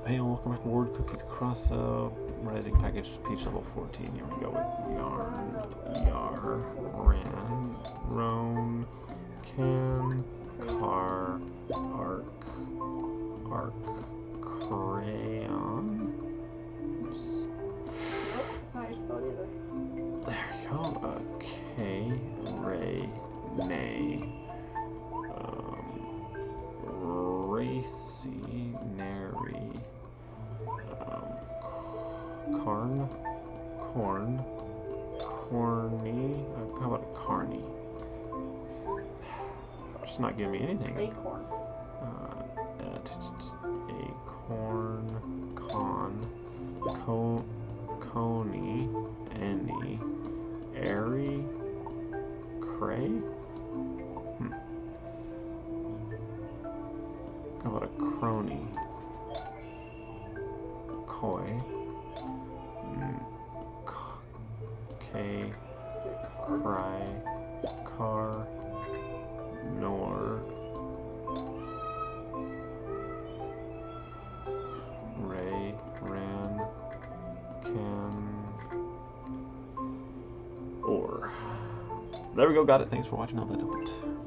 Pale, welcome back to Word Cookies Cross Up. Rising Package Peach level 14. Here we go with Yarn, Yar, Ran, Roan, Can, Car, Arc, Arc, Crayon. Oops. Nope, that's not how you spell it either. There we go. K, Ray, Nay, Racy, Nary, Carn, Corn, Corny. How about a Carny? Just not giving me anything. Acorn. Acorn, Coney, Any, Airy, Cray? How about a Crony? Coy, K, Cry, Car, Nor, Ray, Ran, Can, Or. There we go, got it. Thanks for watching. I'll let it.